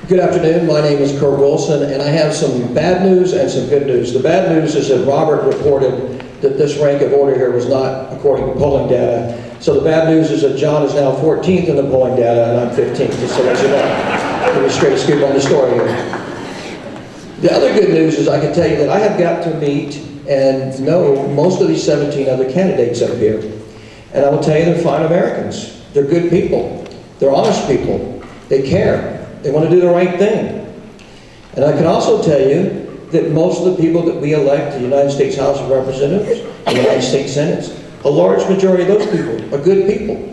Good afternoon. My name is Kurt Wilson, and I have some bad news and some good news. The bad news is that Robert reported that this rank of order here was not according to polling data. So the bad news is that John is now 14th in the polling data, and I'm 15th, just to let you know. Give me a straight scoop on the story here. The other good news is I can tell you that I have got to meet and know most of these 17 other candidates up here. And I will tell you they're fine Americans. They're good people. They're honest people. They care. They want to do the right thing. And I can also tell you that most of the people that we elect to the United States House of Representatives, the United States Senate, a large majority of those people are good people.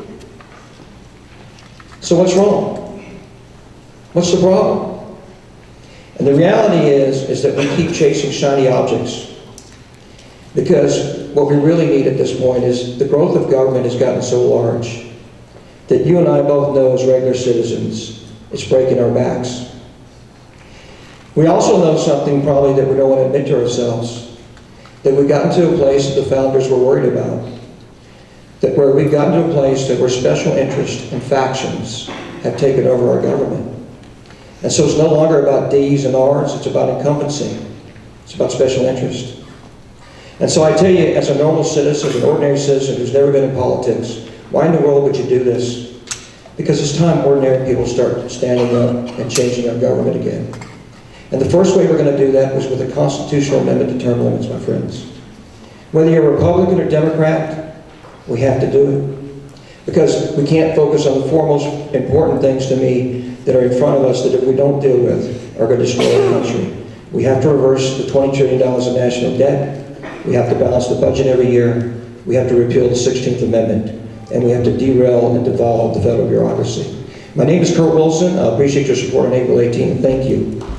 So what's wrong? What's the problem? And the reality is that we keep chasing shiny objects. Because what we really need at this point is the growth of government has gotten so large that you and I both know as regular citizens, it's breaking our backs. We also know something probably that we don't want to admit to ourselves, that we've gotten to a place that the founders were worried about, that where we've gotten to a place that where special interests and factions have taken over our government. And so it's no longer about D's and R's, it's about incumbency. It's about special interest. And so I tell you, as a normal citizen, an ordinary citizen who's never been in politics, why in the world would you do this? Because it's time ordinary people start standing up and changing our government again. And the first way we're going to do that was with a constitutional amendment to term limits, my friends. Whether you're Republican or Democrat, we have to do it. Because we can't focus on the four most important things to me that are in front of us that if we don't deal with are going to destroy our country. We have to reverse the $20 trillion of national debt. We have to balance the budget every year. We have to repeal the 16th Amendment. And we have to derail and devolve the federal bureaucracy. My name is Kurt Wilson. I appreciate your support on April 18th. Thank you.